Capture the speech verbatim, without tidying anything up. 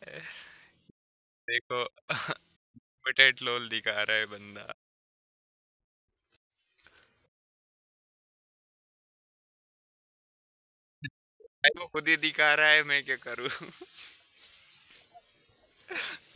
देखो, लिमिटेड लोल दिखा रहा है बंदा। भाई वो खुद ही दिखा रहा है, मैं क्या करूँ।